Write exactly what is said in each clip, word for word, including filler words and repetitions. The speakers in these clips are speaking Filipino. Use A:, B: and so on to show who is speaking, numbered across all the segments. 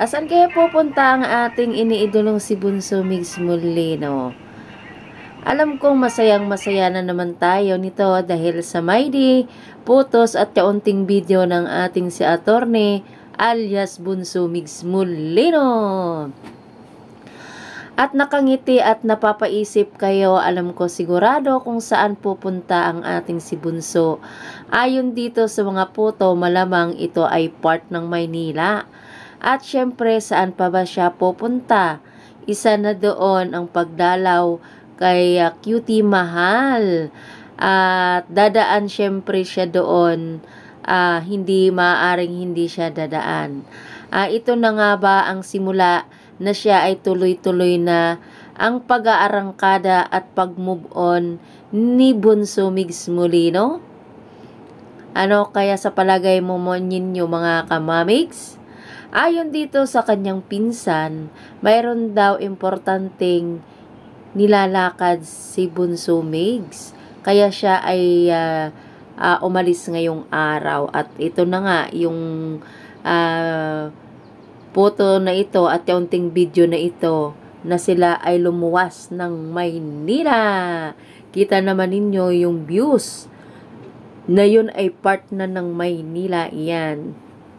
A: Asan kaya pupunta ang ating iniidolong si Bunso Mygz Molino? Alam kong masayang masaya na naman tayo nito dahil sa maydi, putos at kaunting video ng ating si Attorney alias Bunso Mygz Molino. At nakangiti at napapaisip kayo, alam ko sigurado kung saan pupunta ang ating si Bunso. Ayon dito sa mga puto, malamang ito ay part ng Maynila. At syempre, saan pa ba siya pupunta? Isa na doon ang pagdalaw kay uh, Cutie Mahal. At dadaan syempre siya doon. Uh, hindi maaring hindi siya dadaan. Uh, ito na nga ba ang simula na siya ay tuloy-tuloy na ang pag-aarangkada at pag-move on ni Bunso Mygz Molino? Ano kaya sa palagay mo mo ninyo mga kamamix? Ayon dito sa kanyang pinsan, mayroon daw importanteng nilalakad si Bunso Mygz. Kaya siya ay uh, uh, umalis ngayong araw. At ito na nga yung uh, photo na ito at kaunting video na ito na sila ay lumuwas ng Maynila. Kita naman ninyo yung views na yun ay part na ng Maynila. Yan.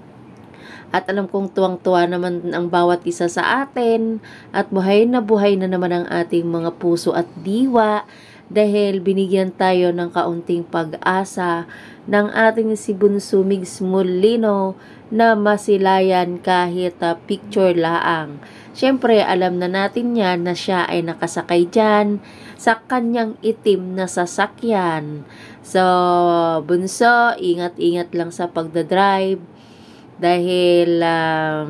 A: At alam kong tuwang-tuwa naman ang bawat isa sa atin at buhay na buhay na naman ang ating mga puso at diwa dahil binigyan tayo ng kaunting pag-asa ng ating si Bunso Mygz Molino na masilayan kahit uh, picture laang. Siyempre, alam na natin yan na siya ay nakasakay dyan sa kanyang itim na sasakyan. So, Bunso, ingat-ingat lang sa pagdadrive dahil um,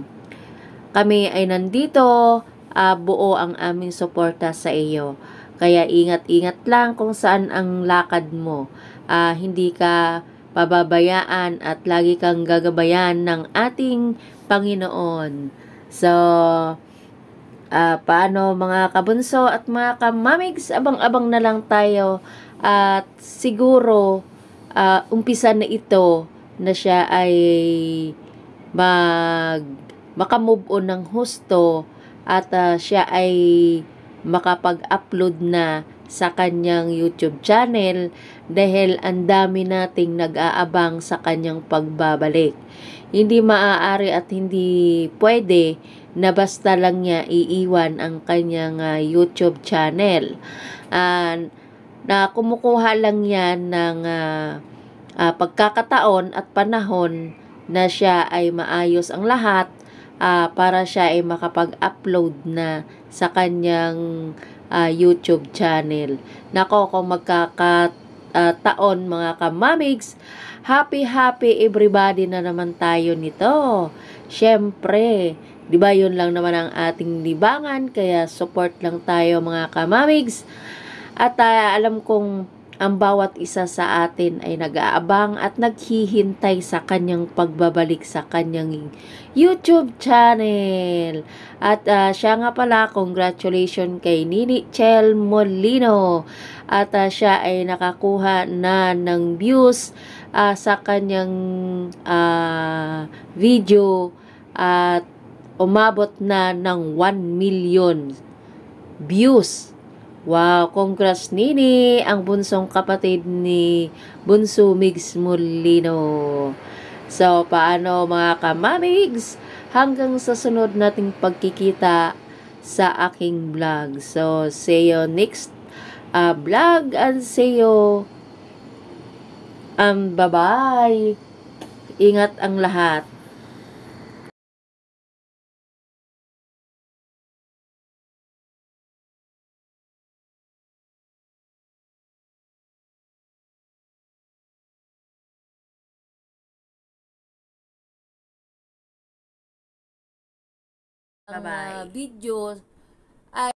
A: kami ay nandito, uh, buo ang aming suporta sa iyo. Kaya ingat-ingat lang kung saan ang lakad mo. Uh, hindi ka pababayaan at lagi kang gagabayan ng ating Panginoon. So, uh, paano mga kabunso at mga kamamix, abang-abang na lang tayo at siguro uh, umpisa na ito na siya ay mag makamove on ng husto at uh, siya ay makapag-upload na sa kanyang YouTube channel dahil ang dami nating nag-aabang sa kanyang pagbabalik. Hindi maaari at hindi pwede na basta lang niya iiwan ang kanyang uh, YouTube channel. Uh, na kumukuha lang yan ng uh, uh, pagkakataon at panahon na siya ay maayos ang lahat uh, para siya ay makapag-upload na sa kanyang uh, YouTube channel. Nako, kung magkakataon uh, mga kamamix, happy happy everybody na naman tayo nito. Syempre, di ba yun lang naman ang ating libangan, kaya support lang tayo mga kamamix. At uh, alam kong ang bawat isa sa atin ay nag-aabang at naghihintay sa kanyang pagbabalik sa kanyang YouTube channel. At uh, siya nga pala, congratulations kay Mygz Molino. At uh, siya ay nakakuha na ng views uh, sa kanyang uh, video at umabot na ng one million views. Wow, congrats Nini, ang bunsong kapatid ni Bunso Mygz Molino. So, paano mga kamamix? Hanggang sa sunod nating pagkikita sa aking vlog. So, see you next uh, vlog and see you. Um, bye-bye. Ingat ang lahat. Bye-bye. Ang uh, video